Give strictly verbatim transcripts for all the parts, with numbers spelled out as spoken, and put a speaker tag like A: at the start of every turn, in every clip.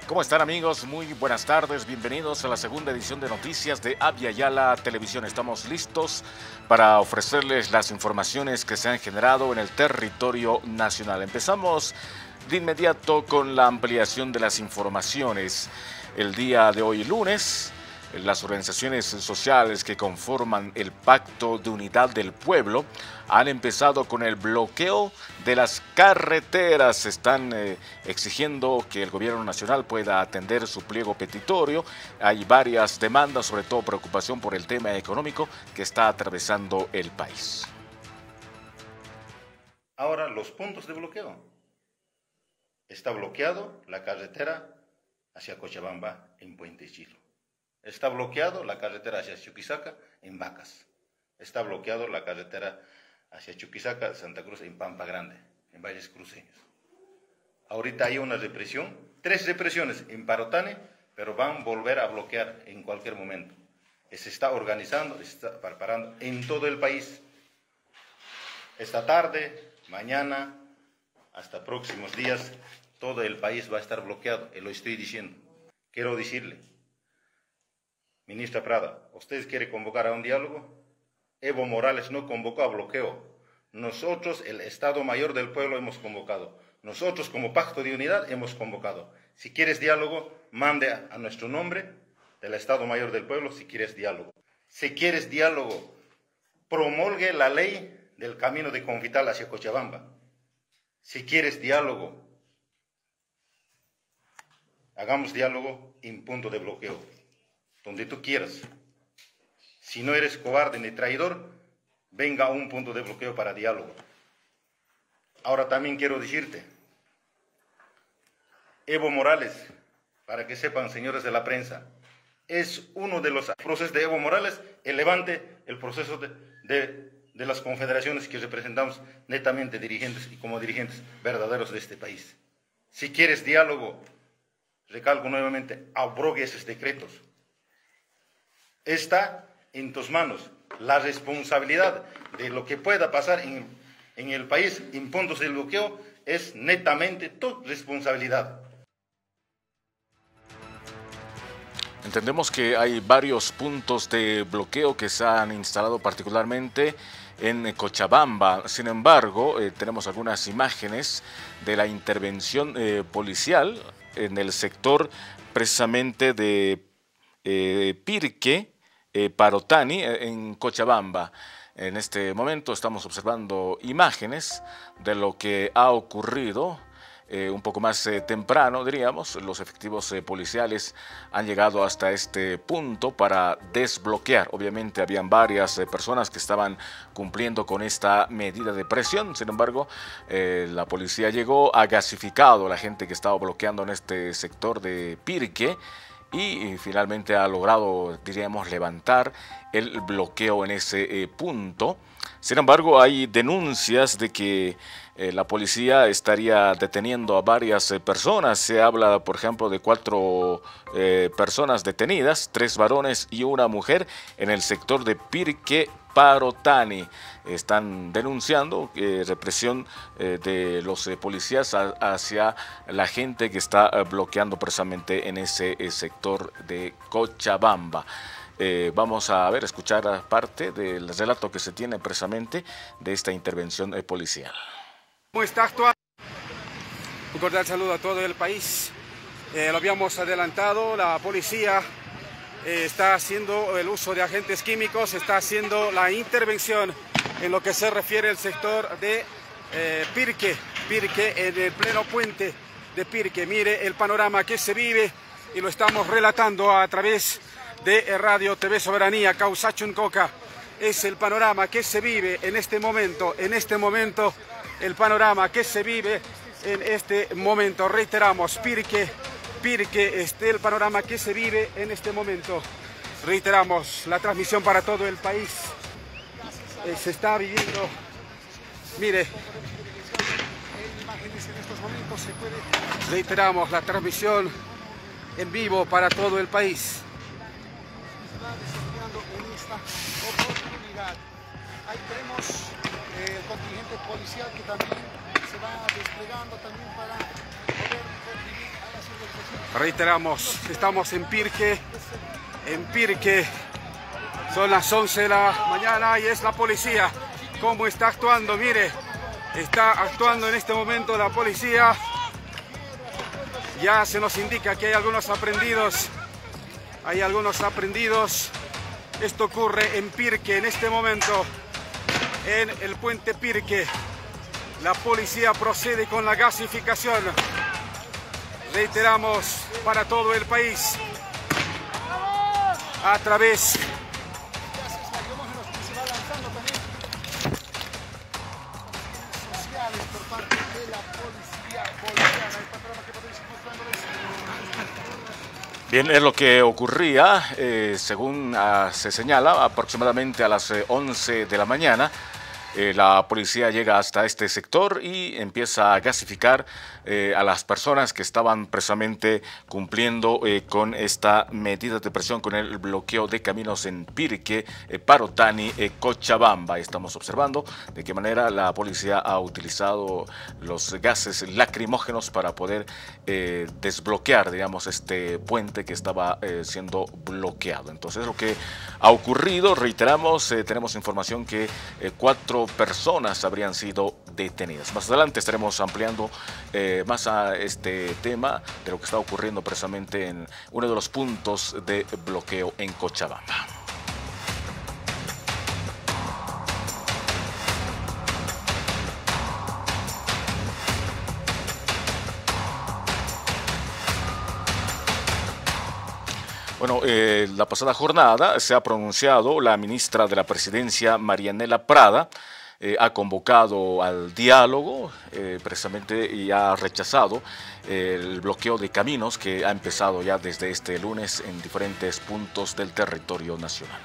A: ¿Cómo están, amigos? Muy buenas tardes, bienvenidos a la segunda edición de Noticias de Abya Yala Televisión. Estamos listos para ofrecerles las informaciones que se han generado en el territorio nacional. Empezamos de inmediato con la ampliación de las informaciones. El día de hoy, lunes, las organizaciones sociales que conforman el Pacto de Unidad del Pueblo han empezado con el bloqueo de las carreteras. Están eh, exigiendo que el gobierno nacional pueda atender su pliego petitorio. Hay varias demandas, sobre todo preocupación por el tema económico que está atravesando el país.
B: Ahora, los puntos de bloqueo. Está bloqueado la carretera hacia Cochabamba en Puente Chilo. Está bloqueado la carretera hacia Chuquisaca en Vacas. Está bloqueado la carretera hacia Chuquisaca, Santa Cruz en Pampa Grande, en Valles Cruceños. Ahorita hay una represión, tres represiones en Parotani, pero van a volver a bloquear en cualquier momento. Se está organizando, se está preparando en todo el país. Esta tarde, mañana, hasta próximos días, todo el país va a estar bloqueado, y lo estoy diciendo. Quiero decirle, ministra Prada, ¿usted quiere convocar a un diálogo? Evo Morales no convocó a bloqueo. Nosotros, el Estado Mayor del Pueblo, hemos convocado. Nosotros, como Pacto de Unidad, hemos convocado. Si quieres diálogo, mande a nuestro nombre del Estado Mayor del Pueblo si quieres diálogo. Si quieres diálogo, promulgue la ley del camino de Confital hacia Cochabamba. Si quieres diálogo, hagamos diálogo en punto de bloqueo, donde tú quieras. Si no eres cobarde ni traidor, venga a un punto de bloqueo para diálogo. Ahora también quiero decirte, Evo Morales, para que sepan, señores de la prensa, es uno de los procesos de Evo Morales, el levante, el proceso de, de, de las confederaciones que representamos netamente dirigentes y como dirigentes verdaderos de este país. Si quieres diálogo, recalco nuevamente, abrogue esos decretos. Está en tus manos la responsabilidad de lo que pueda pasar en, en el país en puntos de bloqueo, es netamente tu responsabilidad.
A: Entendemos que hay varios puntos de bloqueo que se han instalado particularmente en Cochabamba. Sin embargo, eh, tenemos algunas imágenes de la intervención eh, policial en el sector precisamente de eh, Pirque, eh, Parotani, eh, en Cochabamba. En este momento estamos observando imágenes de lo que ha ocurrido. Eh, un poco más eh, temprano, diríamos, los efectivos eh, policiales han llegado hasta este punto para desbloquear. Obviamente habían varias eh, personas que estaban cumpliendo con esta medida de presión. Sin embargo, eh, la policía llegó, ha gasificado a la gente que estaba bloqueando en este sector de Pirque y, y finalmente ha logrado, diríamos, levantar el bloqueo en ese eh, punto. Sin embargo, hay denuncias de que eh, la policía estaría deteniendo a varias eh, personas. Se habla, por ejemplo, de cuatro eh, personas detenidas, tres varones y una mujer en el sector de Pirque, Parotani. Están denunciando eh, represión eh, de los eh, policías a, hacia la gente que está eh, bloqueando precisamente en ese eh, sector de Cochabamba. Eh, vamos a ver, escuchar parte del relato que se tiene precisamente de esta intervención eh, policial.
C: ¿Cómo está actuando? Un cordial saludo a todo el país. Eh, lo habíamos adelantado, la policía eh, está haciendo el uso de agentes químicos, está haciendo la intervención en lo que se refiere al sector de eh, Pirque, Pirque, en el pleno puente de Pirque. Mire el panorama que se vive y lo estamos relatando a través de Radio T V Soberanía, Causachun Coca. Es el panorama que se vive en este momento, en este momento, el panorama que se vive en este momento. Reiteramos, Pirque, Pirque, este el panorama que se vive en este momento. Reiteramos, la transmisión para todo el país. Eh, se está viviendo, mire, reiteramos, la transmisión en vivo para todo el país.
D: En esta oportunidad. Ahí tenemos eh, el contingente policial que también se va desplegando también para poder contribuir a la seguridad.
C: Reiteramos, estamos en Pirque, en Pirque, son las once de la mañana y es la policía. ¿Cómo está actuando? Mire, está actuando en este momento la policía. Ya se nos indica que hay algunos aprendidos, hay algunos aprendidos. Esto ocurre en Pirque en este momento, en el puente Pirque. La policía procede con la gasificación. Reiteramos, para todo el país, a través
A: Bien, es lo que ocurría, eh, según uh, se señala, aproximadamente a las eh, once de la mañana. Eh, la policía llega hasta este sector y empieza a gasificar eh, a las personas que estaban precisamente cumpliendo eh, con esta medida de presión, con el bloqueo de caminos en Pirque, eh, Parotani, eh, Cochabamba. Estamos observando de qué manera la policía ha utilizado los gases lacrimógenos para poder eh, desbloquear, digamos, este puente que estaba eh, siendo bloqueado. Entonces, lo que ha ocurrido, reiteramos, eh, tenemos información que eh, cuatro personas habrían sido detenidas. Más adelante estaremos ampliando eh, más a este tema de lo que está ocurriendo precisamente en uno de los puntos de bloqueo en Cochabamba. Bueno, eh, la pasada jornada se ha pronunciado la ministra de la Presidencia, Marianela Prada, eh, ha convocado al diálogo eh, precisamente y ha rechazado eh, el bloqueo de caminos que ha empezado ya desde este lunes en diferentes puntos del territorio nacional.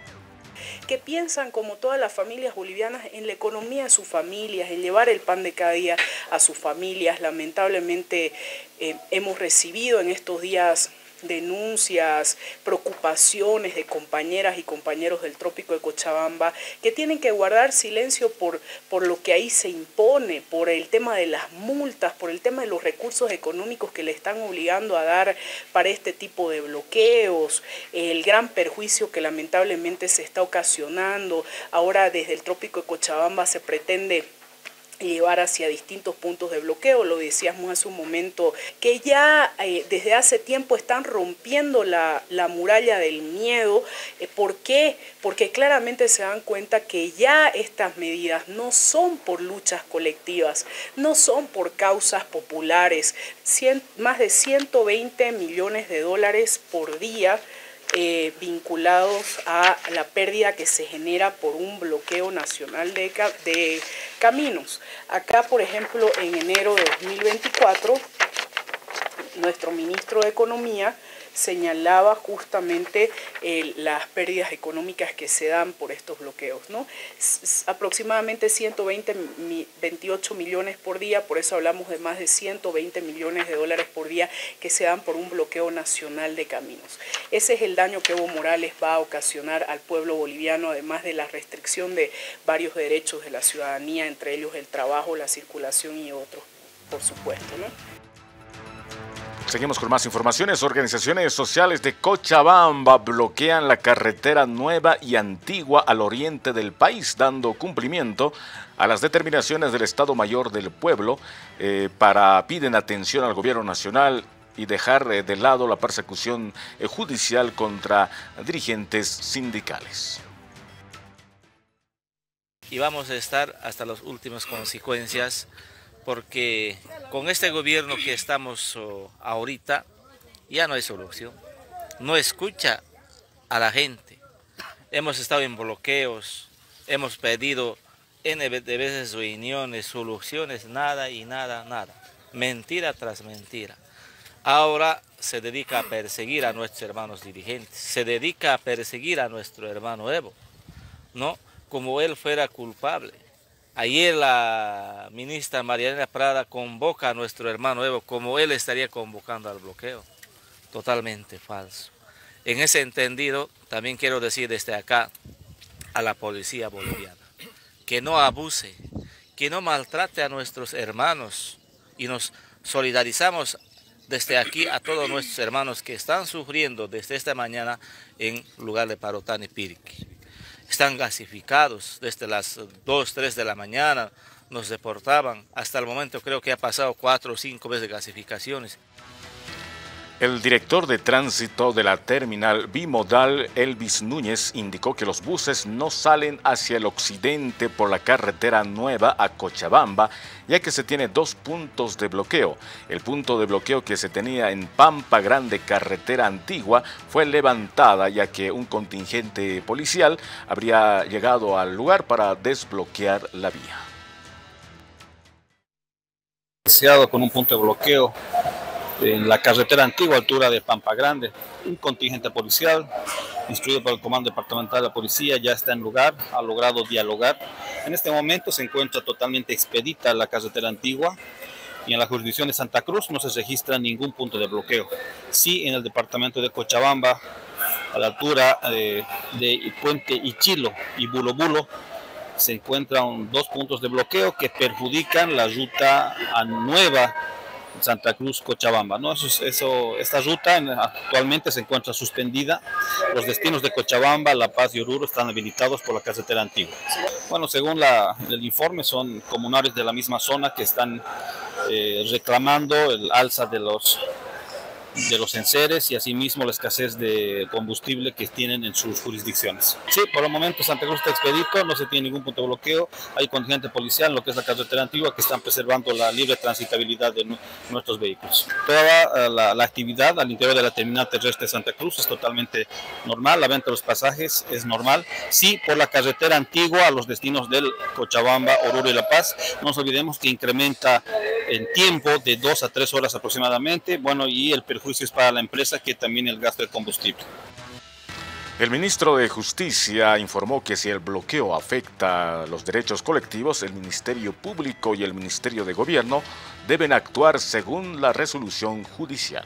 E: Que piensan, como todas las familias bolivianas, en la economía de sus familias, en llevar el pan de cada día a sus familias. Lamentablemente eh, hemos recibido en estos días denuncias, preocupaciones de compañeras y compañeros del trópico de Cochabamba que tienen que guardar silencio por, por lo que ahí se impone, por el tema de las multas, por el tema de los recursos económicos que le están obligando a dar para este tipo de bloqueos, el gran perjuicio que lamentablemente se está ocasionando. Ahora desde el trópico de Cochabamba se pretende llevar hacia distintos puntos de bloqueo, lo decíamos hace un momento, que ya eh, desde hace tiempo están rompiendo la, la muralla del miedo. Eh, ¿Por qué? Porque claramente se dan cuenta que ya estas medidas no son por luchas colectivas, no son por causas populares. Cien, más de ciento veinte millones de dólares por día Eh, vinculados a la pérdida que se genera por un bloqueo nacional de, de caminos. Acá, por ejemplo, en enero de dos mil veinticuatro, nuestro ministro de Economía señalaba justamente eh, las pérdidas económicas que se dan por estos bloqueos, ¿no? S aproximadamente ciento veintiocho millones por día, por eso hablamos de más de ciento veinte millones de dólares por día que se dan por un bloqueo nacional de caminos. Ese es el daño que Evo Morales va a ocasionar al pueblo boliviano, además de la restricción de varios derechos de la ciudadanía, entre ellos el trabajo, la circulación y otros, por supuesto, ¿no?
A: Seguimos con más informaciones. Organizaciones sociales de Cochabamba bloquean la carretera nueva y antigua al oriente del país, dando cumplimiento a las determinaciones del Estado Mayor del Pueblo eh, para piden atención al gobierno nacional y dejar eh, de lado la persecución eh, judicial contra dirigentes sindicales.
F: Y vamos a estar hasta las últimas consecuencias, porque con este gobierno que estamos oh, ahorita ya no hay solución, no escucha a la gente. Hemos estado en bloqueos, hemos pedido N de veces reuniones, soluciones, nada y nada, nada. Mentira tras mentira. Ahora se dedica a perseguir a nuestros hermanos dirigentes, se dedica a perseguir a nuestro hermano Evo, ¿no? Como él fuera culpable. Ayer la ministra Marianela Prada convoca a nuestro hermano Evo como él estaría convocando al bloqueo. Totalmente falso. En ese entendido, también quiero decir desde acá a la policía boliviana que no abuse, que no maltrate a nuestros hermanos, y nos solidarizamos desde aquí a todos nuestros hermanos que están sufriendo desde esta mañana en lugar de Parotán y Piriqui. Están gasificados desde las dos, tres de la mañana, nos deportaban. Hasta el momento creo que ha pasado cuatro o cinco veces gasificaciones.
A: El director de tránsito de la terminal bimodal, Elvis Núñez, indicó que los buses no salen hacia el occidente por la carretera nueva a Cochabamba, ya que se tiene dos puntos de bloqueo. El punto de bloqueo que se tenía en Pampa Grande, carretera antigua, fue levantada, ya que un contingente policial habría llegado al lugar para desbloquear la vía.
G: Con un punto de bloqueo en la carretera antigua, altura de Pampa Grande. Un contingente policial, instruido por el Comando Departamental de la Policía, ya está en lugar, ha logrado dialogar. En este momento se encuentra totalmente expedita la carretera antigua y en la jurisdicción de Santa Cruz no se registra ningún punto de bloqueo. Sí, en el departamento de Cochabamba, a la altura de, de Puente Ichilo y Bulo Bulo, se encuentran dos puntos de bloqueo que perjudican la ruta a nueva Santa Cruz, Cochabamba, ¿no? Eso, eso, esta ruta actualmente se encuentra suspendida. Los destinos de Cochabamba, La Paz y Oruro están habilitados por la carretera antigua. Bueno, según la, el informe, son comunarios de la misma zona que están eh, reclamando el alza de los, de los enseres y asimismo la escasez de combustible que tienen en sus jurisdicciones. Sí, por el momento Santa Cruz está expedito, no se tiene ningún punto de bloqueo, hay contingente policial en lo que es la carretera antigua que están preservando la libre transitabilidad de nuestros vehículos. Toda la, la actividad al interior de la terminal terrestre de Santa Cruz es totalmente normal, la venta de los pasajes es normal. Sí, por la carretera antigua a los destinos del Cochabamba, Oruro y La Paz, no nos olvidemos que incrementa en tiempo de dos a tres horas aproximadamente, bueno, y el perjuicio es para la empresa que también el gasto de combustible.
A: El ministro de Justicia informó que si el bloqueo afecta los derechos colectivos, el Ministerio Público y el Ministerio de Gobierno deben actuar según la resolución judicial.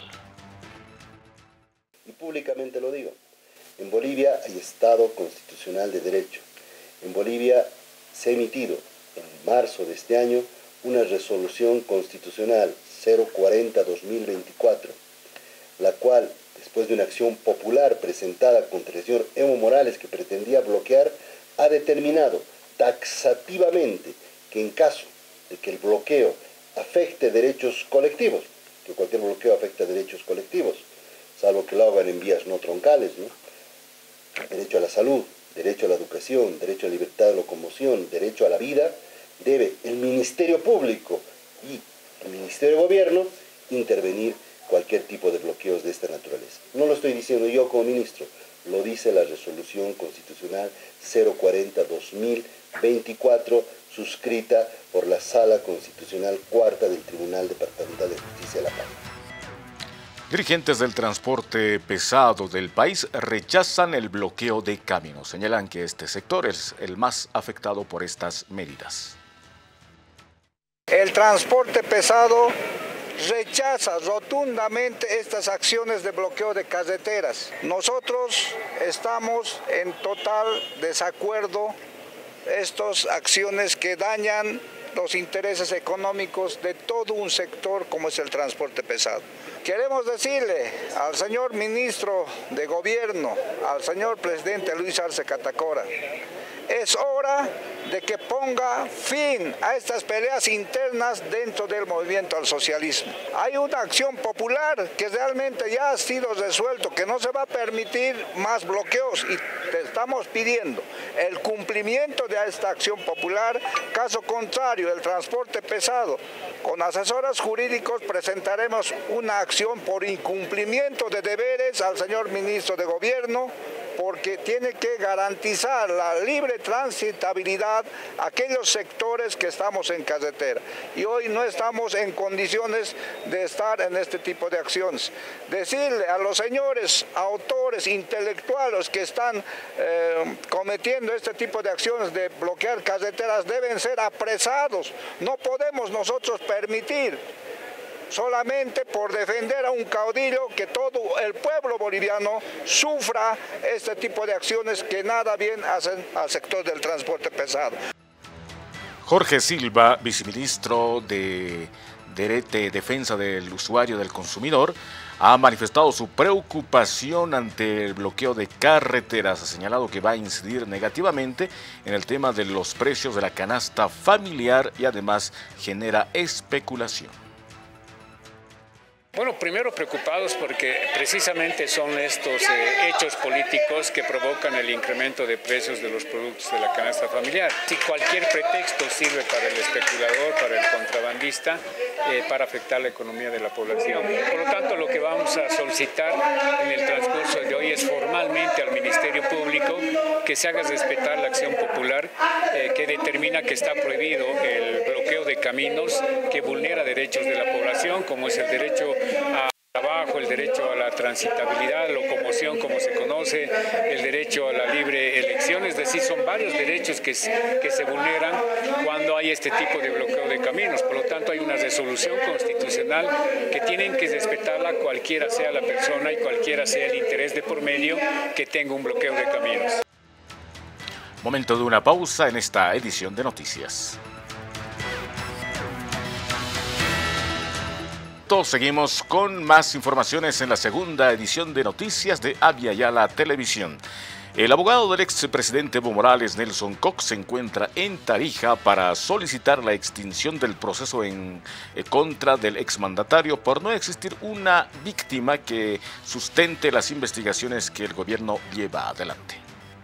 H: Y públicamente lo digo, en Bolivia hay Estado constitucional de derecho. En Bolivia se ha emitido en marzo de este año una resolución constitucional cero cuarenta guión dos mil veinticuatro, la cual, después de una acción popular presentada contra el señor Evo Morales que pretendía bloquear, ha determinado taxativamente que en caso de que el bloqueo afecte derechos colectivos, que cualquier bloqueo afecta derechos colectivos, salvo que lo hagan en vías no troncales, ¿no? Derecho a la salud, derecho a la educación, derecho a la libertad de locomoción, derecho a la vida, debe el Ministerio Público y el Ministerio de Gobierno intervenir cualquier tipo de bloqueos de esta naturaleza. No lo estoy diciendo yo como ministro, lo dice la resolución constitucional cero cuarenta guión dos mil veinticuatro, suscrita por la Sala Constitucional Cuarta del Tribunal Departamental de Justicia de La Paz.
A: Dirigentes del transporte pesado del país rechazan el bloqueo de caminos. Señalan que este sector es el más afectado por estas medidas.
D: El transporte pesado rechaza rotundamente estas acciones de bloqueo de carreteras. Nosotros estamos en total desacuerdo estas acciones que dañan los intereses económicos de todo un sector como es el transporte pesado. Queremos decirle al señor ministro de Gobierno, al señor presidente Luis Arce Catacora, es hora de que ponga fin a estas peleas internas dentro del movimiento al socialismo. Hay una acción popular que realmente ya ha sido resuelto, que no se va a permitir más bloqueos y te estamos pidiendo el cumplimiento de esta acción popular. Caso contrario, el transporte pesado, con asesores jurídicos presentaremos una acción por incumplimiento de deberes al señor ministro de Gobierno, porque tiene que garantizar la libre transitabilidad a aquellos sectores que estamos en carretera. Y hoy no estamos en condiciones de estar en este tipo de acciones. Decirle a los señores autores intelectuales que están eh, cometiendo este tipo de acciones de bloquear carreteras deben ser apresados. No podemos nosotros permitir solamente por defender a un caudillo que todo el pueblo boliviano sufra este tipo de acciones que nada bien hacen al sector del transporte pesado.
A: Jorge Silva, viceministro de de Defensa del Usuario del Consumidor ha manifestado su preocupación ante el bloqueo de carreteras. Ha señalado que va a incidir negativamente en el tema de los precios de la canasta familiar y además genera especulación.
I: Bueno, primero preocupados porque precisamente son estos eh, hechos políticos que provocan el incremento de precios de los productos de la canasta familiar. Si cualquier pretexto sirve para el especulador, para el contrabandista, eh, para afectar la economía de la población. Por lo tanto, lo que vamos a solicitar en el transcurso de hoy es formalmente al Ministerio Público que se haga respetar la acción popular eh, que determina que está prohibido el bloqueo de caminos que vulnera derechos de la población, como es el derecho a trabajo, el derecho a la transitabilidad, locomoción como se conoce, el derecho a la libre elección, es decir, son varios derechos que, que se vulneran cuando hay este tipo de bloqueo de caminos. Por lo tanto, hay una resolución constitucional que tienen que respetarla cualquiera sea la persona y cualquiera sea el interés de por medio que tenga un bloqueo de caminos.
A: Momento de una pausa en esta edición de Noticias. Seguimos con más informaciones en la segunda edición de Noticias de Abya Yala Televisión. El abogado del expresidente Evo Morales, Nelson Cox, se encuentra en Tarija para solicitar la extinción del proceso en eh, contra del exmandatario por no existir una víctima que sustente las investigaciones que el gobierno lleva adelante.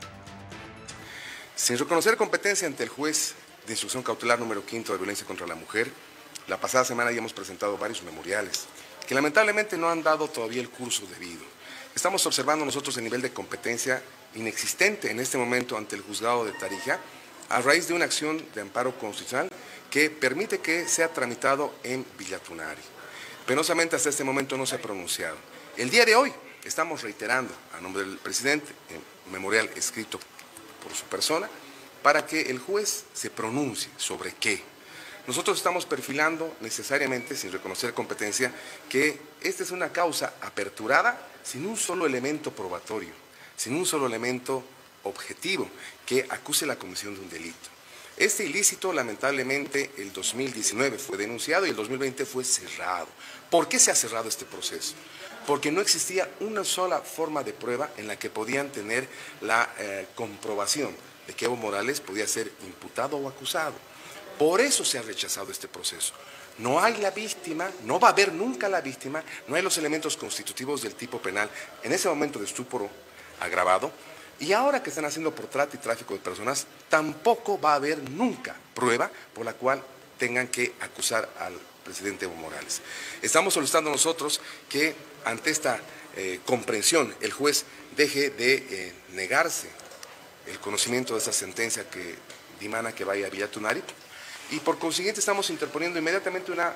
J: Sin reconocer competencia ante el juez de instrucción cautelar número quinto de violencia contra la mujer, la pasada semana ya hemos presentado varios memoriales que lamentablemente no han dado todavía el curso debido. Estamos observando nosotros el nivel de competencia inexistente en este momento ante el juzgado de Tarija a raíz de una acción de amparo constitucional que permite que sea tramitado en Villatunari. Penosamente hasta este momento no se ha pronunciado. El día de hoy estamos reiterando a nombre del presidente un memorial escrito por su persona para que el juez se pronuncie sobre qué. Nosotros estamos perfilando necesariamente, sin reconocer competencia, que esta es una causa aperturada sin un solo elemento probatorio, sin un solo elemento objetivo que acuse la comisión de un delito. Este ilícito, lamentablemente, el dos mil diecinueve fue denunciado y el dos mil veinte fue cerrado. ¿Por qué se ha cerrado este proceso? Porque no existía una sola forma de prueba en la que podían tener la eh, comprobación de que Evo Morales podía ser imputado o acusado. Por eso se ha rechazado este proceso. No hay la víctima, no va a haber nunca la víctima, no hay los elementos constitutivos del tipo penal en ese momento de estupro agravado, y ahora que están haciendo por trata y tráfico de personas, tampoco va a haber nunca prueba por la cual tengan que acusar al presidente Evo Morales. Estamos solicitando nosotros que ante esta eh, comprensión el juez deje de eh, negarse el conocimiento de esa sentencia que dimana que vaya a Villatunari, y por consiguiente estamos interponiendo inmediatamente una,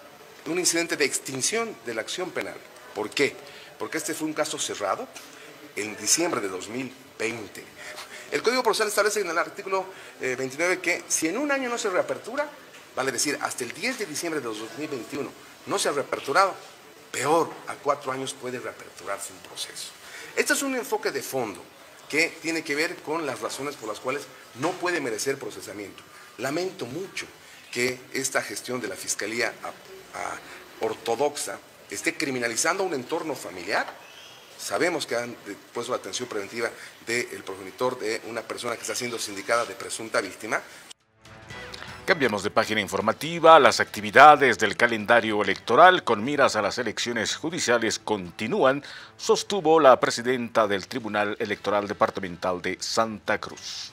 J: un incidente de extinción de la acción penal. ¿Por qué? Porque este fue un caso cerrado en diciembre de dos mil veinte. El Código Procesal establece en el artículo eh, veintinueve que si en un año no se reapertura, vale decir, hasta el diez de diciembre de dos mil veintiuno no se ha reaperturado, peor, a cuatro años puede reaperturarse un proceso. Este es un enfoque de fondo que tiene que ver con las razones por las cuales no puede merecer procesamiento. Lamento mucho que esta gestión de la Fiscalía a, a ortodoxa esté criminalizando un entorno familiar. Sabemos que han puesto la atención preventiva del progenitor de una persona que está siendo sindicada de presunta víctima.
A: Cambiamos de página informativa. Las actividades del calendario electoral con miras a las elecciones judiciales continúan, sostuvo la presidenta del Tribunal Electoral Departamental de Santa Cruz.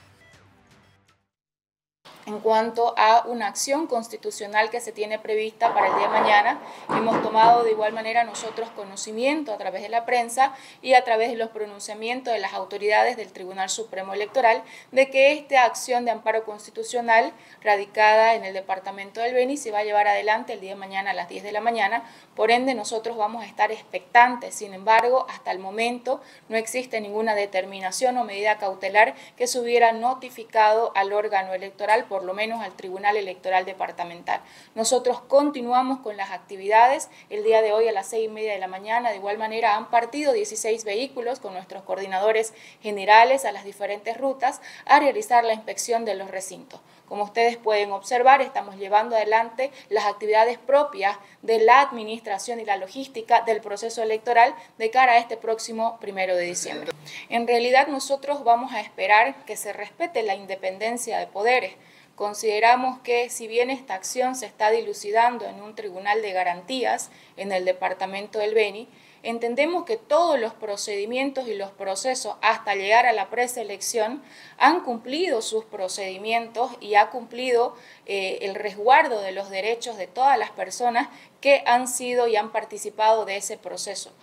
K: En cuanto a una acción constitucional que se tiene prevista para el día de mañana, hemos tomado de igual manera nosotros conocimiento a través de la prensa y a través de los pronunciamientos de las autoridades del Tribunal Supremo Electoral de que esta acción de amparo constitucional radicada en el departamento del Beni se va a llevar adelante el día de mañana a las diez de la mañana. Por ende, nosotros vamos a estar expectantes. Sin embargo, hasta el momento no existe ninguna determinación o medida cautelar que se hubiera notificado al órgano electoral por lo menos al Tribunal Electoral Departamental. Nosotros continuamos con las actividades. El día de hoy a las seis y media de la mañana, de igual manera, han partido dieciséis vehículos con nuestros coordinadores generales a las diferentes rutas a realizar la inspección de los recintos. Como ustedes pueden observar, estamos llevando adelante las actividades propias de la administración y la logística del proceso electoral de cara a este próximo primero de diciembre. En realidad, nosotros vamos a esperar que se respete la independencia de poderes. Consideramos que si bien esta acción se está dilucidando en un tribunal de garantías en el departamento del Beni, entendemos que todos los procedimientos y los procesos hasta llegar a la preselección han cumplido sus procedimientos y ha cumplido eh, el resguardo de los derechos de todas las personas que han sido y han participado de ese proceso.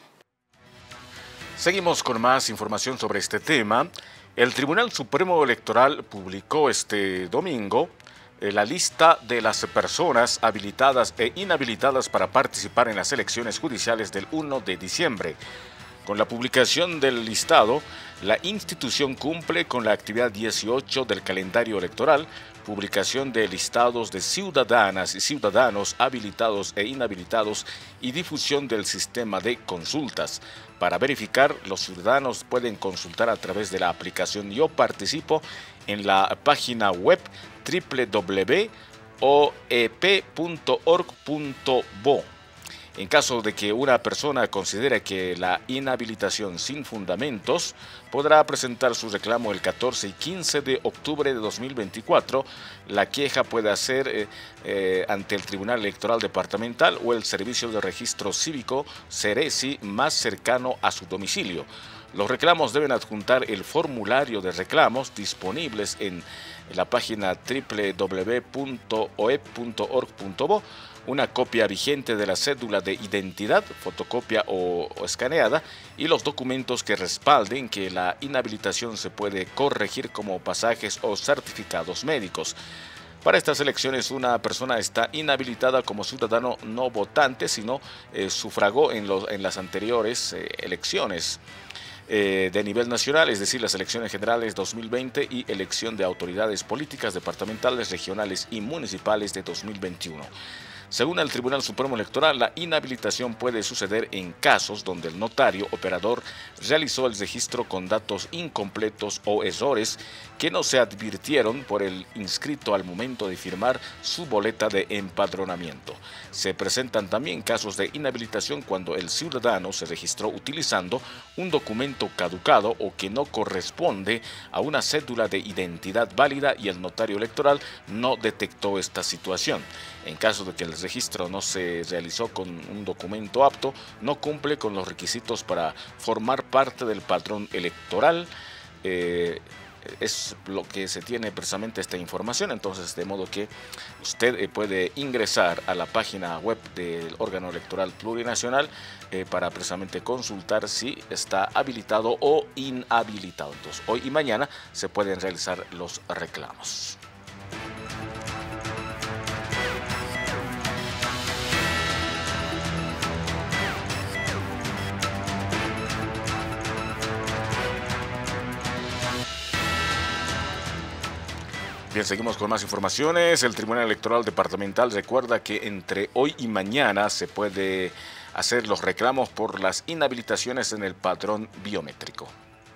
A: Seguimos con más información sobre este tema. El Tribunal Supremo Electoral publicó este domingo la lista de las personas habilitadas e inhabilitadas para participar en las elecciones judiciales del primero de diciembre. Con la publicación del listado, la institución cumple con la actividad dieciocho del calendario electoral, publicación de listados de ciudadanas y ciudadanos habilitados e inhabilitados y difusión del sistema de consultas. Para verificar, los ciudadanos pueden consultar a través de la aplicación Yo Participo en la página web doble u doble u doble u punto o e p punto org punto bo. En caso de que una persona considere que la inhabilitación sin fundamentos, podrá presentar su reclamo el catorce y quince de octubre de dos mil veinticuatro. La queja puede hacer eh, eh, ante el Tribunal Electoral Departamental o el Servicio de Registro Cívico Ceresi más cercano a su domicilio. Los reclamos deben adjuntar el formulario de reclamos disponibles en la página doble u doble u doble u punto o e p punto org punto bo, una copia vigente de la cédula de identidad, fotocopia o, o escaneada, y los documentos que respalden que la inhabilitación se puede corregir como pasajes o certificados médicos. Para estas elecciones, una persona está inhabilitada como ciudadano no votante, sino eh, sufragó en, los, en las anteriores eh, elecciones eh, de nivel nacional, es decir, las elecciones generales dos mil veinte y elección de autoridades políticas departamentales, regionales y municipales de dos mil veintiuno. Según el Tribunal Supremo Electoral, la inhabilitación puede suceder en casos donde el notario operador realizó el registro con datos incompletos o errores que no se advirtieron por el inscrito al momento de firmar su boleta de empadronamiento. Se presentan también casos de inhabilitación cuando el ciudadano se registró utilizando un documento caducado o que no corresponde a una cédula de identidad válida y el notario electoral no detectó esta situación. En caso de que el registro no se realizó con un documento apto, no cumple con los requisitos para formar parte del padrón electoral. Eh, es lo que se tiene precisamente esta información, entonces de modo que usted eh, puede ingresar a la página web del órgano electoral plurinacional eh, para precisamente consultar si está habilitado o inhabilitado. Entonces hoy y mañana se pueden realizar los reclamos. Bien, seguimos con más informaciones. El Tribunal Electoral Departamental recuerda que entre hoy y mañana se puede hacer los reclamos por las inhabilitaciones en el padrón biométrico.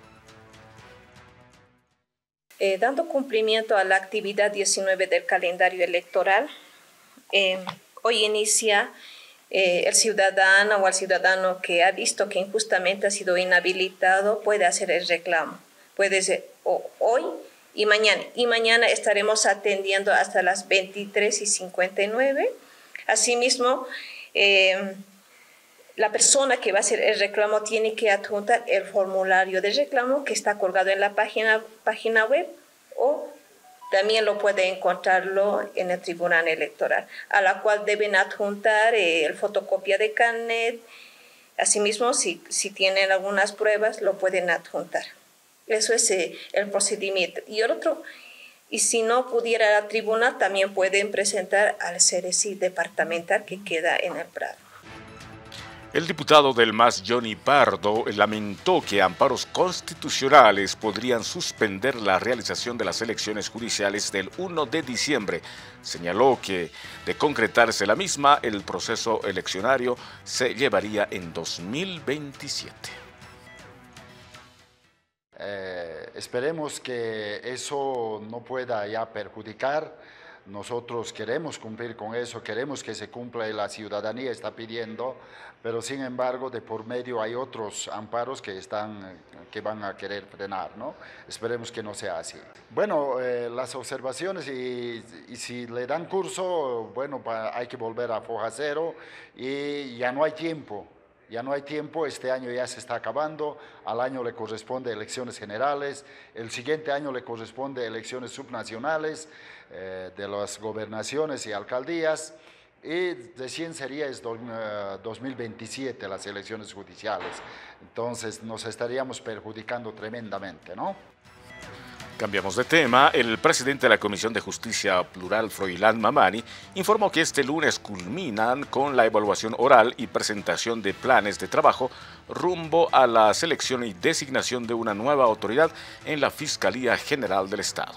L: Eh, dando cumplimiento a la actividad diecinueve del calendario electoral, eh, hoy inicia eh, el ciudadano o el ciudadano que ha visto que injustamente ha sido inhabilitado puede hacer el reclamo. Puede ser o hoy y mañana. Y mañana estaremos atendiendo hasta las veintitrés y cincuenta y nueve. Asimismo, eh, la persona que va a hacer el reclamo tiene que adjuntar el formulario de reclamo que está colgado en la página, página web o también lo puede encontrarlo en el Tribunal Electoral, a la cual deben adjuntar eh, el fotocopia de carnet. Asimismo, si, si tienen algunas pruebas, lo pueden adjuntar. Eso es eh, el procedimiento. Y el otro, y si no pudiera la tribuna, también pueden presentar al Ceresi departamental que queda en el Prado.
A: El diputado del M A S, Johnny Pardo, lamentó que amparos constitucionales podrían suspender la realización de las elecciones judiciales del primero de diciembre. Señaló que, de concretarse la misma, el proceso eleccionario se llevaría en dos mil veintisiete.
M: Eh, esperemos que eso no pueda ya perjudicar. Nosotros queremos cumplir con eso, queremos que se cumpla y la ciudadanía está pidiendo, pero sin embargo de por medio hay otros amparos que, están, que van a querer frenar, ¿no? Esperemos que no sea así. Bueno, eh, las observaciones y, y si le dan curso, bueno, hay que volver a foja cero y ya no hay tiempo. Ya no hay tiempo, este año ya se está acabando, al año le corresponde elecciones generales, el siguiente año le corresponde elecciones subnacionales eh, de las gobernaciones y alcaldías, y recién sería es do, uh, dos mil veintisiete las elecciones judiciales. Entonces nos estaríamos perjudicando tremendamente, ¿no?
A: Cambiamos de tema. El presidente de la Comisión de Justicia Plural, Froilán Mamani, informó que este lunes culminan con la evaluación oral y presentación de planes de trabajo rumbo a la selección y designación de una nueva autoridad en la Fiscalía General del Estado.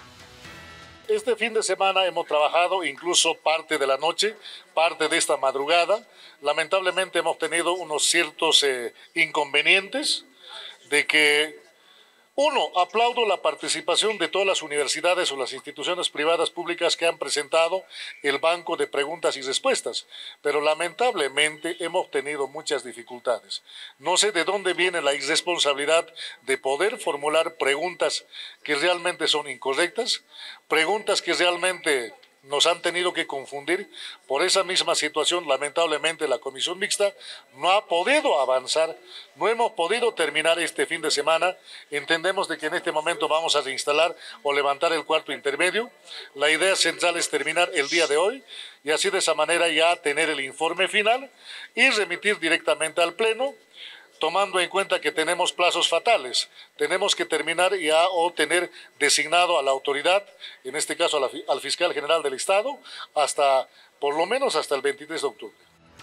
N: Este fin de semana hemos trabajado incluso parte de la noche, parte de esta madrugada. Lamentablemente hemos tenido unos ciertos eh, inconvenientes de que Uno, aplaudo la participación de todas las universidades o las instituciones privadas públicas que han presentado el banco de preguntas y respuestas, pero lamentablemente hemos tenido muchas dificultades. No sé de dónde viene la irresponsabilidad de poder formular preguntas que realmente son incorrectas, preguntas que realmente nos han tenido que confundir. Por esa misma situación, lamentablemente, la comisión mixta no ha podido avanzar, no hemos podido terminar este fin de semana. Entendemos de que en este momento vamos a reinstalar o levantar el cuarto intermedio. La idea central es terminar el día de hoy y así de esa manera ya tener el informe final y remitir directamente al Pleno, tomando en cuenta que tenemos plazos fatales. Tenemos que terminar ya o tener designado a la autoridad, en este caso a la, al fiscal general del Estado, hasta por lo menos hasta el veintitrés de octubre.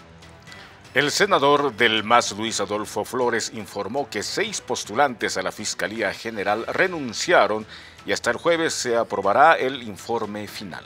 A: El senador del M A S, Luis Adolfo Flores, informó que seis postulantes a la Fiscalía General renunciaron y hasta el jueves se aprobará el informe final.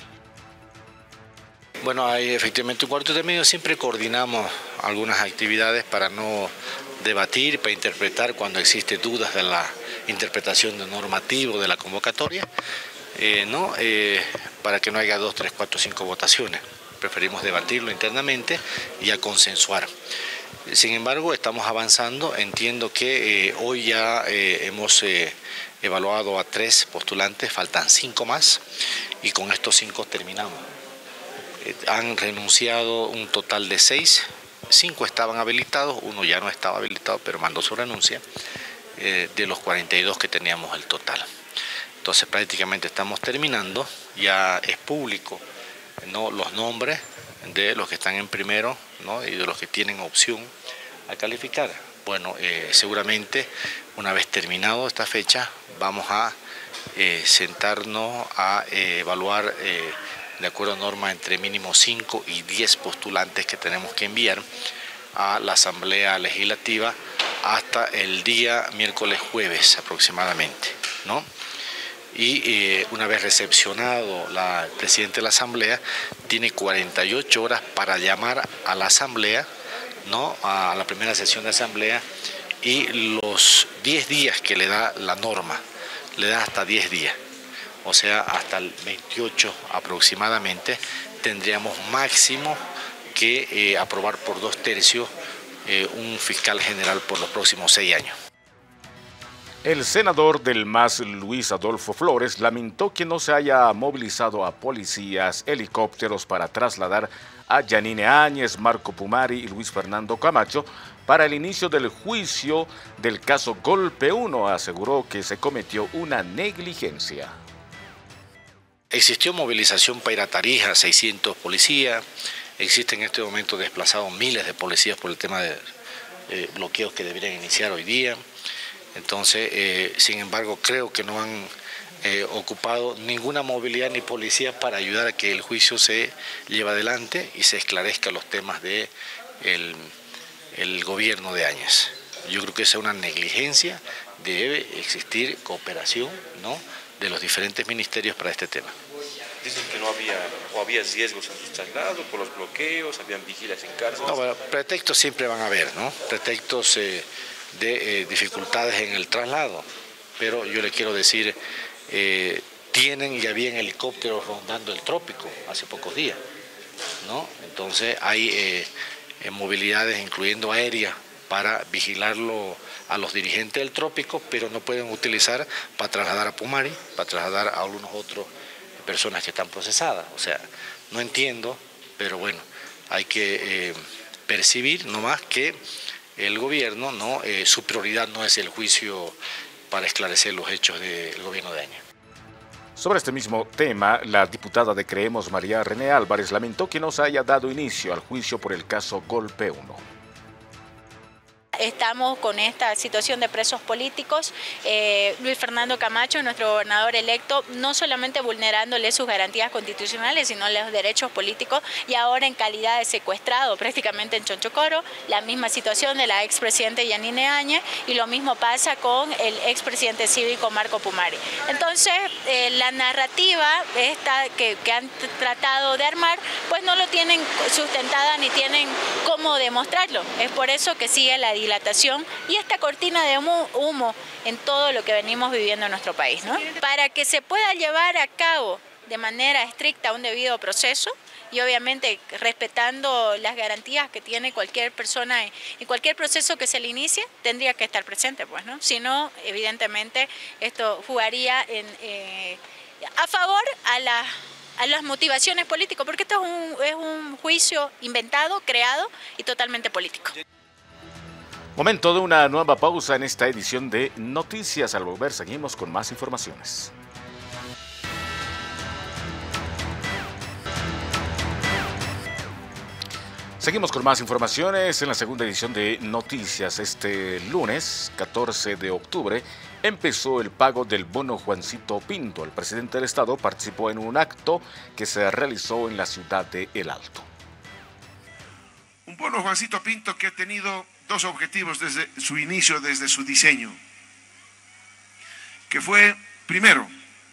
O: Bueno, hay efectivamente un cuarto de medio. Siempre coordinamos algunas actividades para no debatir, para interpretar cuando existe dudas de la interpretación de normativo de la convocatoria, eh, ¿no? eh, para que no haya dos, tres, cuatro, cinco votaciones. Preferimos debatirlo internamente y a consensuar. Sin embargo, estamos avanzando. Entiendo que eh, hoy ya eh, hemos eh, evaluado a tres postulantes, faltan cinco más y con estos cinco terminamos. Eh, han renunciado un total de seis. Cinco estaban habilitados, uno ya no estaba habilitado, pero mandó su renuncia, eh, de los cuarenta y dos que teníamos el total. Entonces prácticamente estamos terminando, ya es público, ¿no?, los nombres de los que están en primero, ¿no?, y de los que tienen opción a calificar. Bueno, eh, seguramente una vez terminado esta fecha vamos a eh, sentarnos a eh, evaluar eh, de acuerdo a norma entre mínimo cinco y diez postulantes que tenemos que enviar a la Asamblea Legislativa hasta el día miércoles jueves aproximadamente, ¿no? Y eh, una vez recepcionado la, el presidente de la Asamblea, tiene cuarenta y ocho horas para llamar a la Asamblea, ¿no?, a la primera sesión de Asamblea, y los diez días que le da la norma, le da hasta diez días. O sea, hasta el veintiocho aproximadamente tendríamos máximo que eh, aprobar por dos tercios eh, un fiscal general por los próximos seis años.
A: El senador del M A S, Luis Adolfo Flores, lamentó que no se haya movilizado a policías, helicópteros para trasladar a Yanine Áñez, Marco Pumari y Luis Fernando Camacho para el inicio del juicio del caso Golpe uno. Aseguró que se cometió una negligencia.
O: Existió movilización para ir a Tarija, seiscientos policías. Existen en este momento desplazados miles de policías por el tema de eh, bloqueos que deberían iniciar hoy día. Entonces, eh, sin embargo, creo que no han eh, ocupado ninguna movilidad ni policía para ayudar a que el juicio se lleve adelante y se esclarezca los temas de el, el gobierno de Áñez. Yo creo que esa es una negligencia, debe existir cooperación, ¿no?, de los diferentes ministerios para este tema.
P: Dicen que no había, o había riesgos en sus traslados por los bloqueos, habían vigilas en cárceles.
O: No, bueno, pretextos siempre van a haber, ¿no? Pretextos eh, de eh, dificultades en el traslado, pero yo le quiero decir, eh, tienen y habían helicópteros rondando el trópico hace pocos días, ¿no? Entonces hay eh, movilidades, incluyendo aérea, para vigilarlo a los dirigentes del trópico, pero no pueden utilizar para trasladar a Pumari, para trasladar a algunos otros personas que están procesadas. O sea, no entiendo, pero bueno, hay que eh, percibir nomás que el gobierno, no, eh, su prioridad no es el juicio para esclarecer los hechos del gobierno de Áñez.
A: Sobre este mismo tema, la diputada de Creemos, María René Álvarez, lamentó que no se haya dado inicio al juicio por el caso Golpe uno.
Q: Estamos con esta situación de presos políticos. Eh, Luis Fernando Camacho, nuestro gobernador electo, no solamente vulnerándole sus garantías constitucionales, sino los derechos políticos, y ahora en calidad de secuestrado prácticamente en Chonchocoro, la misma situación de la expresidente Yanine Áñez, y lo mismo pasa con el expresidente cívico Marco Pumari. Entonces, eh, la narrativa esta que, que han tratado de armar, pues no lo tienen sustentada ni tienen cómo demostrarlo. Es por eso que sigue la dilatación y esta cortina de humo, humo en todo lo que venimos viviendo en nuestro país, ¿no? Para que se pueda llevar a cabo de manera estricta un debido proceso y obviamente respetando las garantías que tiene cualquier persona en, en cualquier proceso que se le inicie, tendría que estar presente, pues, ¿no? Si no, evidentemente esto jugaría en, eh, a favor a la a las motivaciones políticas, porque esto es un, es un juicio inventado, creado y totalmente político.
A: Momento de una nueva pausa en esta edición de Noticias. Al volver seguimos con más informaciones. Seguimos con más informaciones en la segunda edición de Noticias. Este lunes, catorce de octubre, empezó el pago del bono Juancito Pinto. El presidente del Estado participó en un acto que se realizó en la ciudad de El Alto.
R: Un bono Juancito Pinto que ha tenido dos objetivos desde su inicio, desde su diseño, que fue, primero,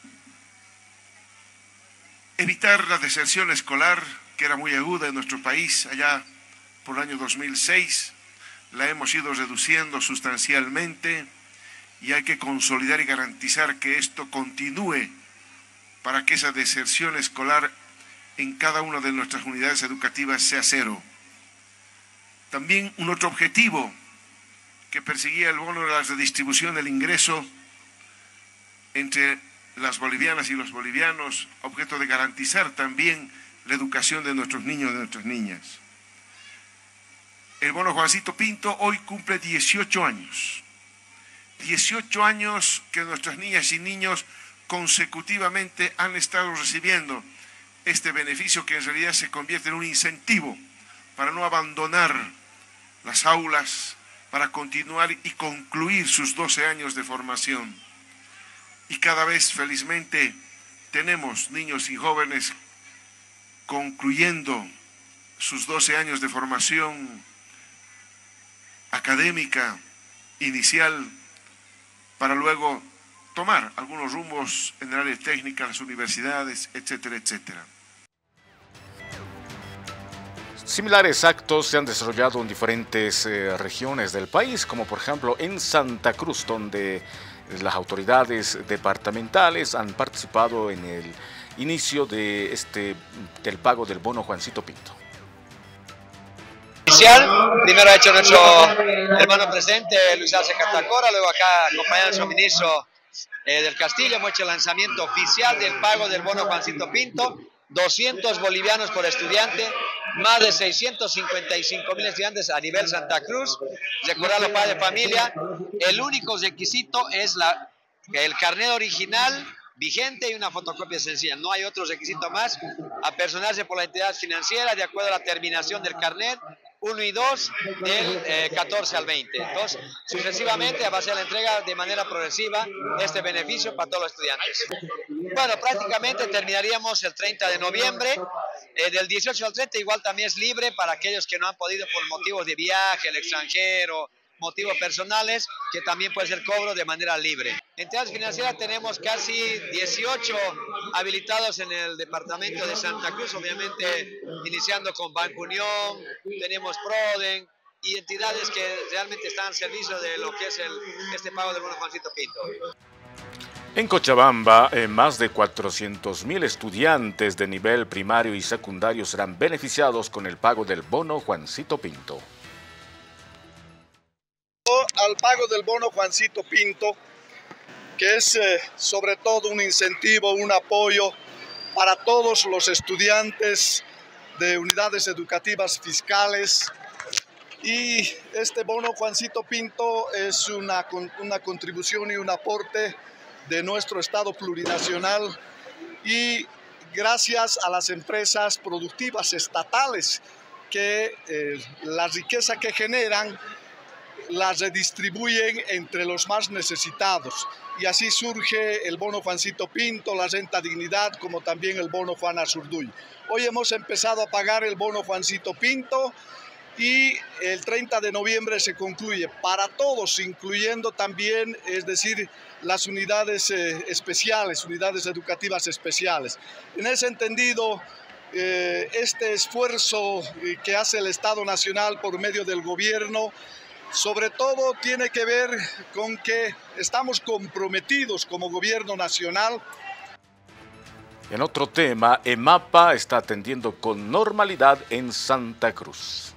R: evitar la deserción escolar, que era muy aguda en nuestro país allá por el año dos mil seis, la hemos ido reduciendo sustancialmente y hay que consolidar y garantizar que esto continúe para que esa deserción escolar en cada una de nuestras unidades educativas sea cero. También un otro objetivo que perseguía el bono era la redistribución del ingreso entre las bolivianas y los bolivianos, objeto de garantizar también la educación de nuestros niños y de nuestras niñas. El bono Juancito Pinto hoy cumple dieciocho años. dieciocho años que nuestras niñas y niños consecutivamente han estado recibiendo este beneficio, que en realidad se convierte en un incentivo para no abandonar las aulas, para continuar y concluir sus doce años de formación. Y cada vez, felizmente, tenemos niños y jóvenes concluyendo sus doce años de formación académica inicial para luego tomar algunos rumbos en el área técnica, las universidades, etcétera, etcétera.
A: Similares actos se han desarrollado en diferentes eh, regiones del país, como por ejemplo en Santa Cruz, donde las autoridades departamentales han participado en el inicio de este, del pago del bono Juancito Pinto.
S: Inicial, primero ha hecho nuestro hermano presidente Luis Arce Catacora, luego acá acompañado de su ministro eh, del Castillo, hemos hecho el lanzamiento oficial del pago del bono Juancito Pinto, doscientos bolivianos por estudiante, más de seiscientos cincuenta y cinco mil estudiantes a nivel Santa Cruz. Recordar a los padres de familia, el único requisito es la, el carnet original vigente y una fotocopia sencilla, no hay otro requisito más, apersonarse por la entidad financiera de acuerdo a la terminación del carnet uno y dos del eh, catorce al veinte. Entonces, sucesivamente va a ser la entrega de manera progresiva este beneficio para todos los estudiantes. Bueno, prácticamente terminaríamos el treinta de noviembre, Eh, del dieciocho al treinta igual también es libre para aquellos que no han podido por motivos de viaje, el extranjero, motivos personales, que también puede ser cobro de manera libre. Entidades financieras tenemos casi dieciocho habilitados en el departamento de Santa Cruz, obviamente iniciando con Banco Unión, tenemos Proden y entidades que realmente están al servicio de lo que es el, este pago del bono Juancito Pinto.
A: En Cochabamba, eh, más de cuatrocientos mil estudiantes de nivel primario y secundario serán beneficiados con el pago del bono Juancito Pinto.
T: Al pago del bono Juancito Pinto, que es eh, sobre todo un incentivo, un apoyo para todos los estudiantes de unidades educativas fiscales. Y este bono Juancito Pinto es una, una contribución y un aporte de nuestro Estado plurinacional, y gracias a las empresas productivas estatales que eh, la riqueza que generan la redistribuyen entre los más necesitados. Y así surge el bono Juancito Pinto, la renta dignidad, como también el bono Juana Zurduy. Hoy hemos empezado a pagar el bono Juancito Pinto y el treinta de noviembre se concluye para todos, incluyendo también, es decir, las unidades eh, especiales, unidades educativas especiales. En ese entendido, eh, este esfuerzo que hace el Estado Nacional por medio del gobierno, sobre todo tiene que ver con que estamos comprometidos como gobierno nacional.
A: En otro tema, EMAPA está atendiendo con normalidad en Santa Cruz.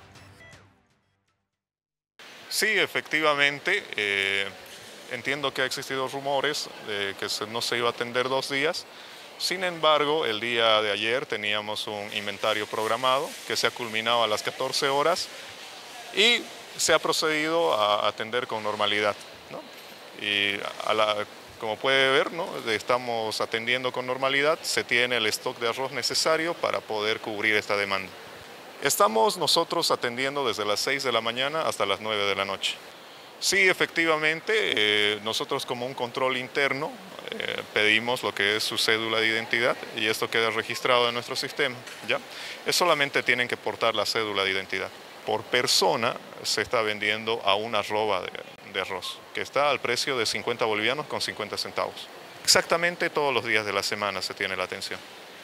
U: Sí, efectivamente, eh, entiendo que ha existido rumores de que se, no se iba a atender dos días. Sin embargo, el día de ayer teníamos un inventario programado que se ha culminado a las catorce horas y se ha procedido a atender con normalidad, ¿no? Y a la, como puede ver, ¿no?, estamos atendiendo con normalidad, se tiene el stock de arroz necesario para poder cubrir esta demanda. Estamos nosotros atendiendo desde las seis de la mañana hasta las nueve de la noche. Sí, efectivamente, eh, nosotros como un control interno eh, pedimos lo que es su cédula de identidad y esto queda registrado en nuestro sistema, ¿ya? Es solamente tienen que portar la cédula de identidad. Por persona se está vendiendo a una arroba de, de arroz, que está al precio de cincuenta bolivianos con cincuenta centavos. Exactamente todos los días de la semana se tiene la atención.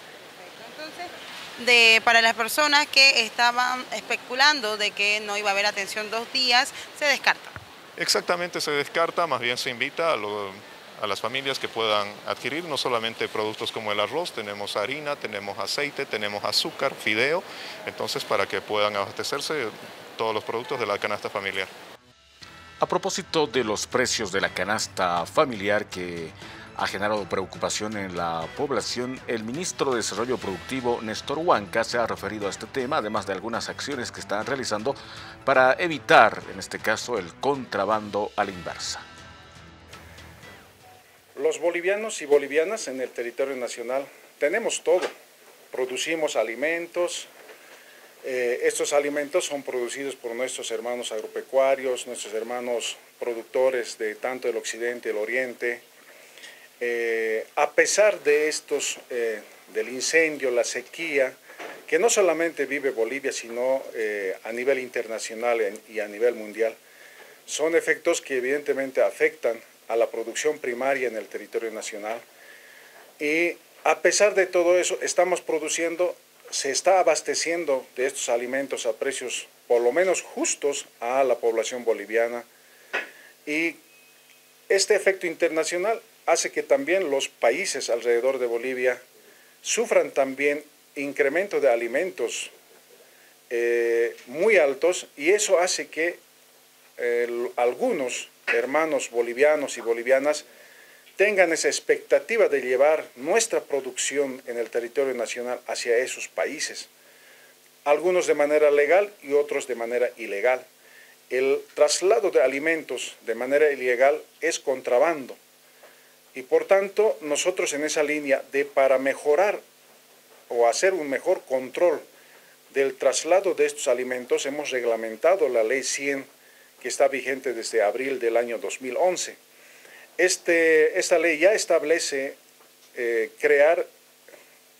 V: De, para las personas que estaban especulando de que no iba a haber atención dos días, se descarta.
U: Exactamente, se descarta, más bien se invita a, lo, a las familias que puedan adquirir no solamente productos como el arroz, tenemos harina, tenemos aceite, tenemos azúcar, fideo, entonces para que puedan abastecerse todos los productos de la canasta familiar.
A: A propósito de los precios de la canasta familiar que ha generado preocupación en la población, el ministro de Desarrollo Productivo, Néstor Huanca, se ha referido a este tema, además de algunas acciones que están realizando para evitar, en este caso, el contrabando a la inversa.
W: Los bolivianos y bolivianas en el territorio nacional tenemos todo, producimos alimentos, eh, estos alimentos son producidos por nuestros hermanos agropecuarios, nuestros hermanos productores de tanto el occidente, el oriente. Eh, a pesar de estos, eh, del incendio, la sequía, que no solamente vive Bolivia, sino eh, a nivel internacional y a nivel mundial, son efectos que evidentemente afectan a la producción primaria en el territorio nacional. Y a pesar de todo eso, estamos produciendo, se está abasteciendo de estos alimentos a precios por lo menos justos a la población boliviana. Y este efecto internacional hace que también los países alrededor de Bolivia sufran también incremento de alimentos eh, muy altos, y eso hace que eh, algunos hermanos bolivianos y bolivianas tengan esa expectativa de llevar nuestra producción en el territorio nacional hacia esos países, algunos de manera legal y otros de manera ilegal. El traslado de alimentos de manera ilegal es contrabando. Y por tanto, nosotros en esa línea de para mejorar o hacer un mejor control del traslado de estos alimentos, hemos reglamentado la ley cien, que está vigente desde abril del año dos mil once. Este, esta ley ya establece eh, crear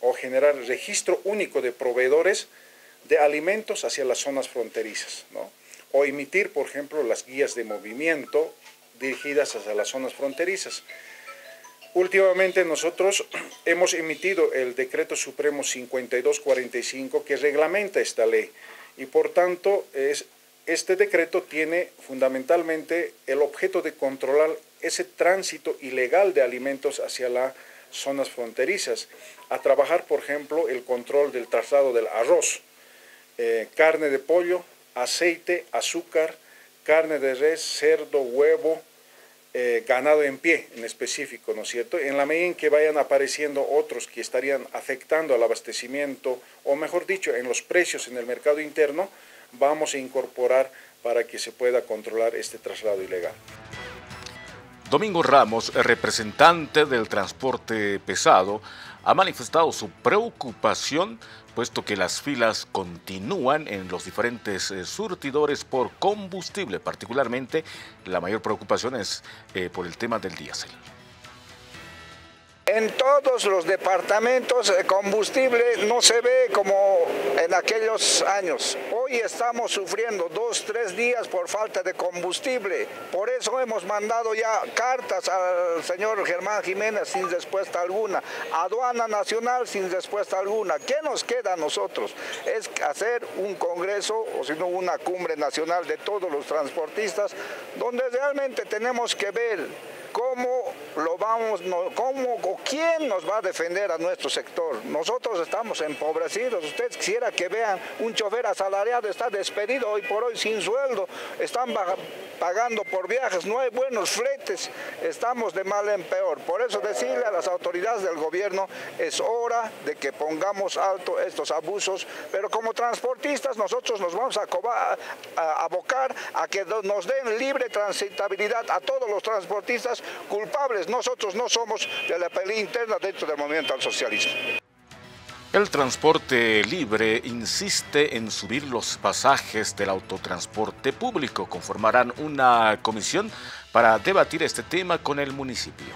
W: o generar registro único de proveedores de alimentos hacia las zonas fronterizas, ¿no? O emitir, por ejemplo, las guías de movimiento dirigidas hacia las zonas fronterizas. Últimamente nosotros hemos emitido el Decreto Supremo cincuenta y dos cuarenta y cinco que reglamenta esta ley y por tanto es, este decreto tiene fundamentalmente el objeto de controlar ese tránsito ilegal de alimentos hacia las zonas fronterizas, a trabajar, por ejemplo, el control del traslado del arroz, eh, carne de pollo, aceite, azúcar, carne de res, cerdo, huevo, eh, ganado en pie en específico, ¿no es cierto? En la medida en que vayan apareciendo otros que estarían afectando al abastecimiento, o mejor dicho, en los precios en el mercado interno, vamos a incorporar para que se pueda controlar este traslado ilegal.
A: Domingo Ramos, representante del transporte pesado, ha manifestado su preocupación puesto que las filas continúan en los diferentes eh, surtidores por combustible. Particularmente, la mayor preocupación es eh, por el tema del diésel.
D: En todos los departamentos el combustible no se ve como en aquellos años. Hoy estamos sufriendo dos, tres días por falta de combustible. Por eso hemos mandado ya cartas al señor Germán Jiménez sin respuesta alguna, Aduana Nacional sin respuesta alguna. ¿Qué nos queda a nosotros? Es hacer un congreso o si no una cumbre nacional de todos los transportistas donde realmente tenemos que ver cómo lo vamos, cómo o quién nos va a defender a nuestro sector. Nosotros estamos empobrecidos. Ustedes quisiera que vean un chofer asalariado está despedido hoy por hoy sin sueldo, están pagando por viajes, no hay buenos fletes, estamos de mal en peor. Por eso decirle a las autoridades del gobierno, es hora de que pongamos alto estos abusos, pero como transportistas nosotros nos vamos a, a abocar a que nos den libre transitabilidad a todos los transportistas culpables. Nosotros no somos de la pelea interna dentro del movimiento al socialismo.
A: El transporte libre insiste en subir los pasajes del autotransporte público. Conformarán una comisión para debatir este tema con el municipio.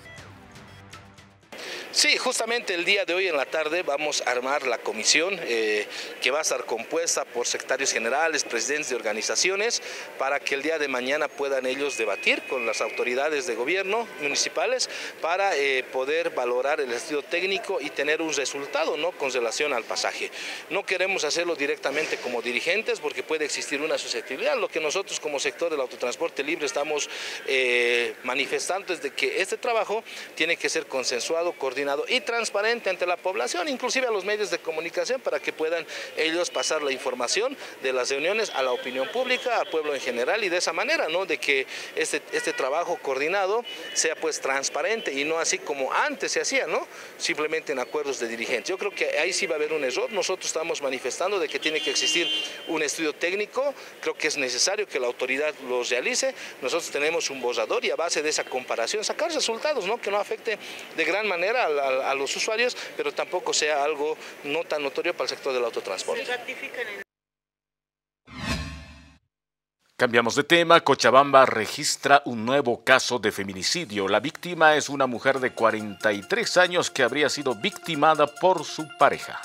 B: Sí, justamente el día de hoy en la tarde vamos a armar la comisión eh, que va a estar compuesta por secretarios generales, presidentes de organizaciones, para que el día de mañana puedan ellos debatir con las autoridades de gobierno municipales para eh, poder valorar el estudio técnico y tener un resultado, ¿no?, con relación al pasaje. No queremos hacerlo directamente como dirigentes porque puede existir una susceptibilidad. Lo que nosotros como sector del autotransporte libre estamos eh, manifestando es de que este trabajo tiene que ser consensuado, coordinado y transparente ante la población, inclusive a los medios de comunicación, para que puedan ellos pasar la información de las reuniones a la opinión pública, al pueblo en general, y de esa manera, ¿no?, de que este, este trabajo coordinado sea pues transparente y no así como antes se hacía, ¿no?, simplemente en acuerdos de dirigentes. Yo creo que ahí sí va a haber un error. Nosotros estamos manifestando de que tiene que existir un estudio técnico, creo que es necesario que la autoridad los realice. Nosotros tenemos un borrador y a base de esa comparación sacar resultados, ¿no?, que no afecte de gran manera a A, a los usuarios, pero tampoco sea algo no tan notorio para el sector del autotransporte.
A: Cambiamos de tema. Cochabamba registra un nuevo caso de feminicidio. La víctima es una mujer de cuarenta y tres años que habría sido victimada por su pareja.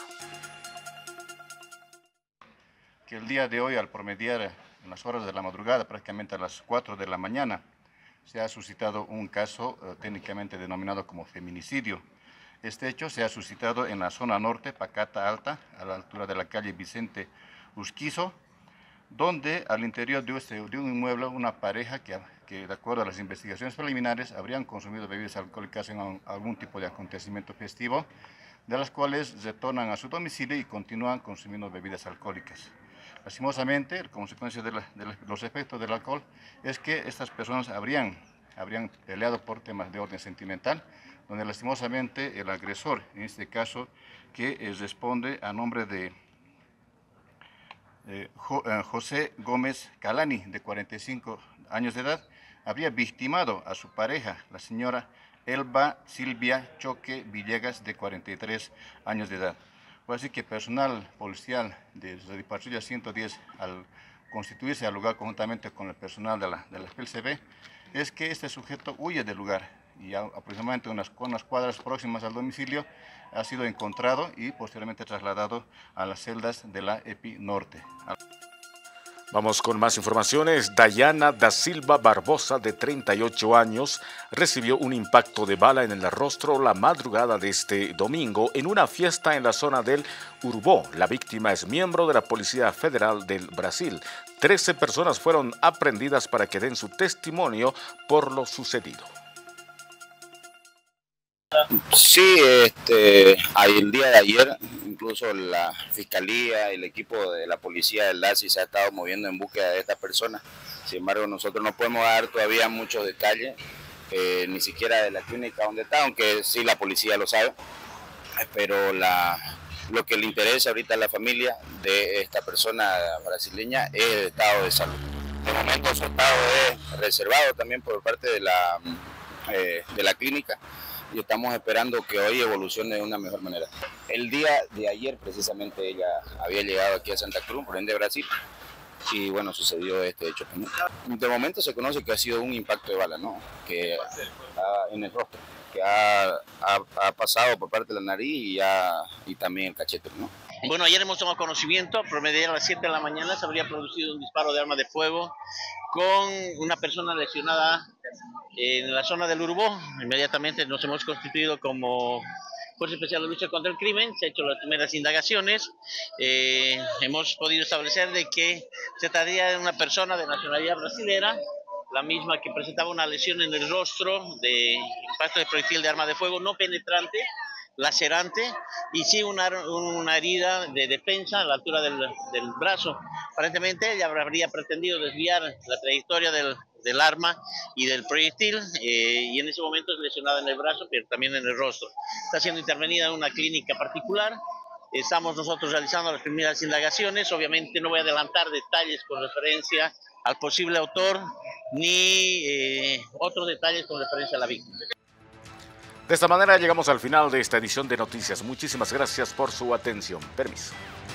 C: Que el día de hoy, al promediar en las horas de la madrugada, prácticamente a las cuatro de la mañana, se ha suscitado un caso eh, técnicamente denominado como feminicidio. Este hecho se ha suscitado en la zona norte, Pacata Alta, a la altura de la calle Vicente Usquizo, donde al interior de, este, de un inmueble una pareja que, que, de acuerdo a las investigaciones preliminares, habrían consumido bebidas alcohólicas en algún tipo de acontecimiento festivo, de las cuales retornan a su domicilio y continúan consumiendo bebidas alcohólicas. Lastimosamente, la consecuencia de, la, de los efectos del alcohol es que estas personas habrían, habrían peleado por temas de orden sentimental, donde lastimosamente el agresor, en este caso, que eh, responde a nombre de eh, jo, eh, José Gómez Calani, de cuarenta y cinco años de edad, habría victimado a su pareja, la señora Elba Silvia Choque Villegas, de cuarenta y tres años de edad. Pues así que personal policial de la patrulla ciento diez, al constituirse al lugar conjuntamente con el personal de la, de la P L C B, es que este sujeto huye del lugar y a, aproximadamente unas, unas cuadras próximas al domicilio ha sido encontrado y posteriormente trasladado a las celdas de la E P I Norte.
A: Vamos con más informaciones. Dayana da Silva Barbosa, de treinta y ocho años, recibió un impacto de bala en el rostro la madrugada de este domingo en una fiesta en la zona del Urbó. La víctima es miembro de la Policía Federal del Brasil. Trece personas fueron aprehendidas para que den su testimonio por lo sucedido.
E: Sí, este, el día de ayer incluso la Fiscalía y el equipo de la Policía del D A S I se ha estado moviendo en búsqueda de esta persona. Sin embargo, nosotros no podemos dar todavía muchos detalles, eh, ni siquiera de la clínica donde está, aunque sí la policía lo sabe. Pero la, lo que le interesa ahorita a la familia de esta persona brasileña es el estado de salud. De momento su estado es reservado también por parte de la, eh, de la clínica, y estamos esperando que hoy evolucione de una mejor manera. El día de ayer precisamente ella había llegado aquí a Santa Cruz, por ende Brasil, y bueno, sucedió este hecho. De momento se conoce que ha sido un impacto de bala, ¿no? Que ha, en el rostro, que ha, ha, ha pasado por parte de la nariz y, ha, y también el cachete, ¿no?
F: Bueno, ayer hemos tomado conocimiento, promedio a las siete de la mañana se habría producido un disparo de arma de fuego con una persona lesionada en la zona del Urbó. Inmediatamente nos hemos constituido como Fuerza Especial de Lucha contra el Crimen, se han hecho las primeras indagaciones, eh, hemos podido establecer de que se trataría de una persona de nacionalidad brasilera, la misma que presentaba una lesión en el rostro de impacto de proyectil de arma de fuego no penetrante, lacerante, y sí una, una herida de defensa a la altura del, del brazo. Aparentemente ella habría pretendido desviar la trayectoria del, del arma y del proyectil, eh, y en ese momento es lesionada en el brazo, pero también en el rostro. Está siendo intervenida en una clínica particular. Estamos nosotros realizando las primeras indagaciones. Obviamente no voy a adelantar detalles con referencia al posible autor, ni eh, otros detalles con referencia a la víctima.
A: De esta manera llegamos al final de esta edición de Noticias. Muchísimas gracias por su atención. Permiso.